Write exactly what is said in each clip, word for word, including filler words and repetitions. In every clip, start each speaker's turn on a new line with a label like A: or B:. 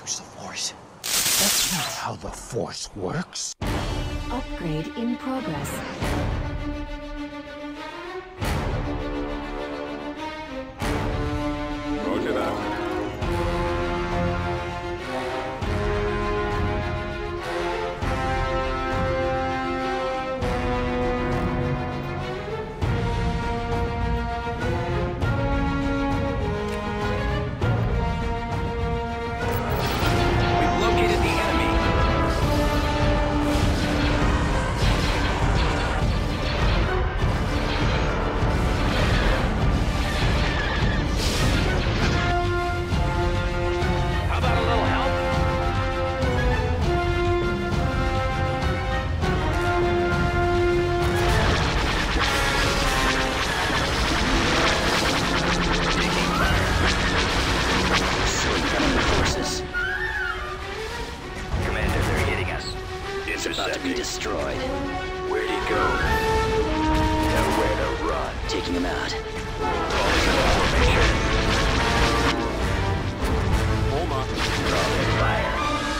A: use the Force. That's not how the Force works.
B: Upgrade in progress.
C: Roger that.
D: About to be destroyed.
E: Where'd he go?
D: Nowhere to run. Taking him out.
C: Hold on.
D: Throwing fire.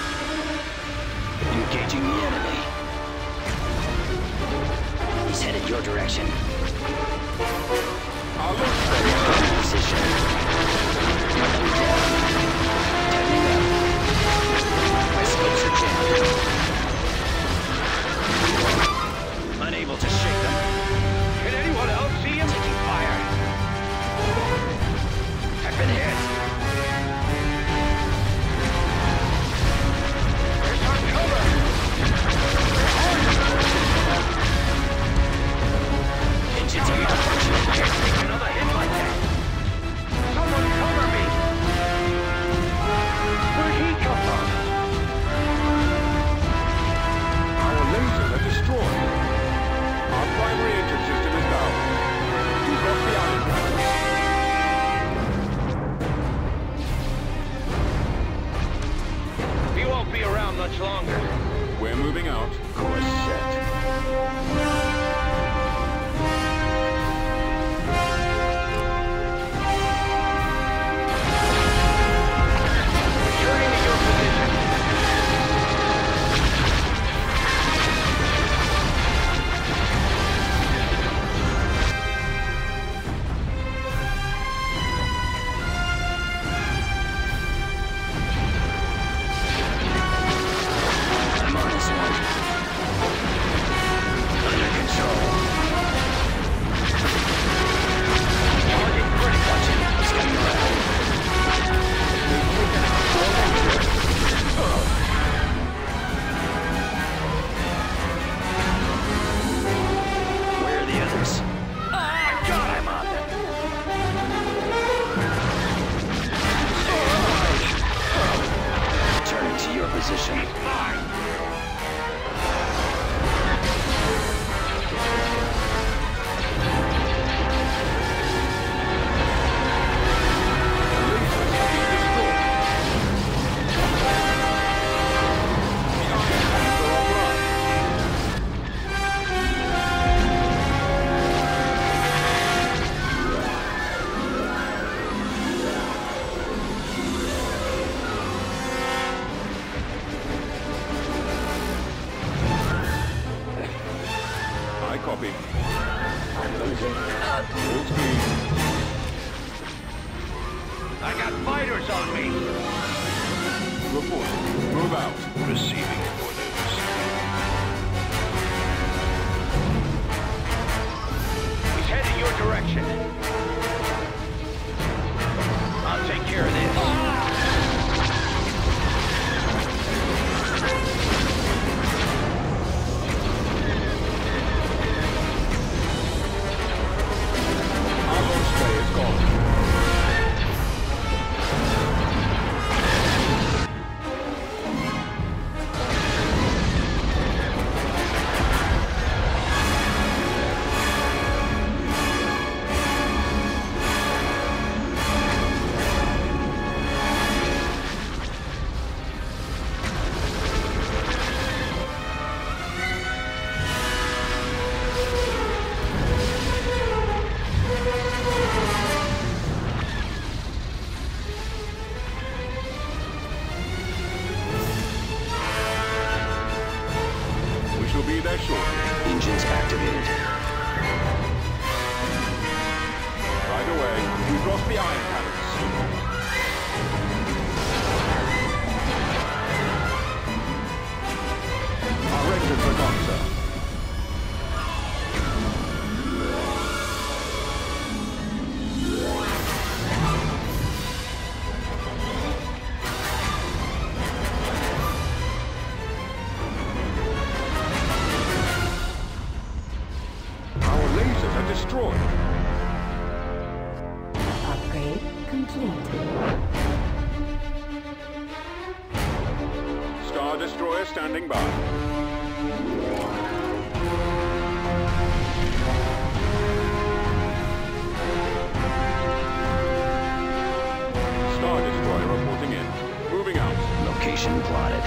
D: Engaging the enemy. He's headed your direction.
C: I'll look for you.
D: Position. Enemy down. Tightening up. My scopes are jammed. Unable to shake them.
E: Can anyone else see him?
D: Taking fire. I've been hit.
E: There's our cover!
D: Engines are malfunctioning.
E: I can't take another hit like that! Someone cover me! Where'd he come from?
C: Our lasers are destroyed. Our primary engine system is down. We've lost the iron cannon.
E: He won't be around much longer.
C: We're moving out.
D: Course set.
E: Returning to your position.
D: I'm on this one. Under control. Target critical. Watch it. He's coming around. Where are the others?
E: Ah, God, I'm on them!
D: Turning to your position.
E: Mine!
C: I copy. Full speed.
E: I got fighters on me!
C: Report. Move out.
E: Receiving orders. He's heading your direction. I'll take care of this.
C: Our launch bay is gone. there shortly.
D: Engines activated.
C: Right away. We've lost the iron cannons. Our engines are gone, sir. Our lasers are destroyed.
B: Upgrade complete.
C: Star Destroyer standing by. Star Destroyer reporting in. Moving out.
D: Location plotted.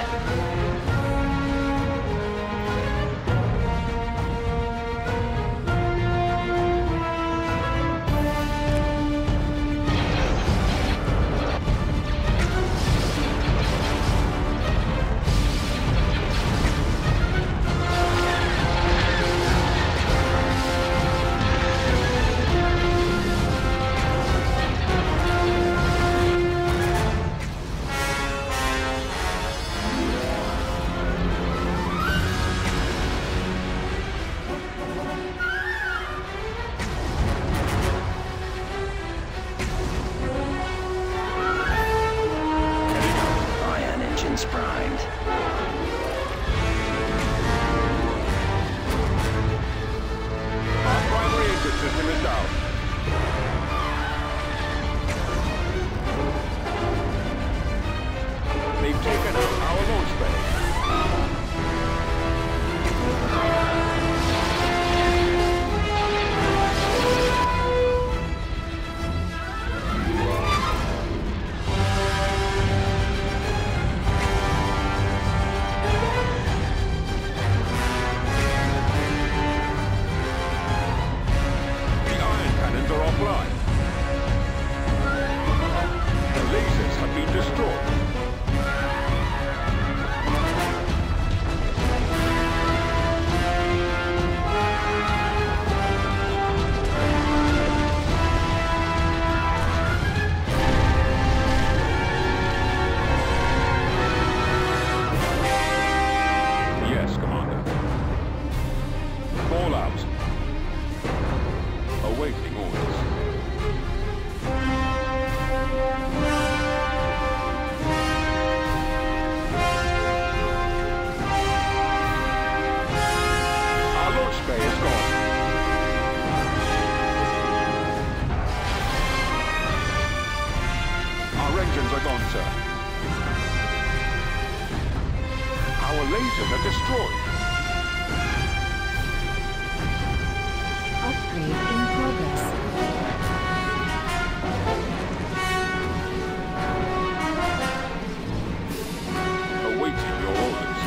D: Ion engines primed.
C: Our primary engine system is down. They've taken out our launch bay. The iron cannons are offline. The lasers have been destroyed. Yes, Commander. All out. Awaiting orders. Our launch bay is gone. Our engines are gone, sir. Our lasers are destroyed.
B: Upgrade in progress.
C: Awaiting your orders.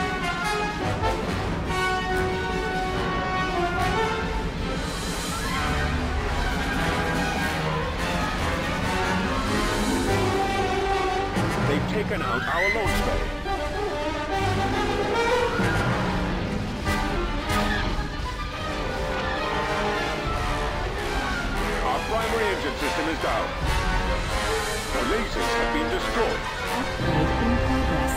C: They've taken out our launch bay. Our primary engine system is down. The lasers have been destroyed.
B: Upgrade in progress.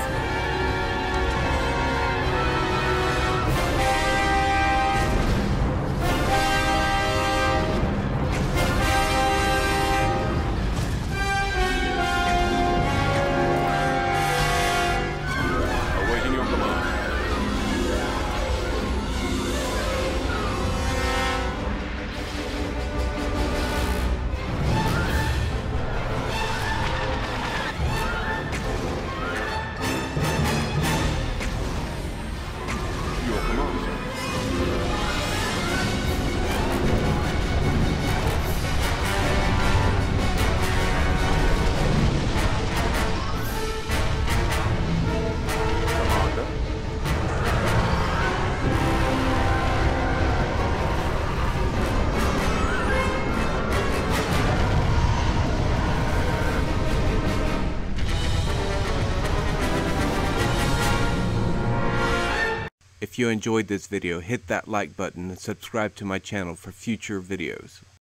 C: Awaiting your command.
F: If you enjoyed this video, hit that like button and subscribe to my channel for future videos.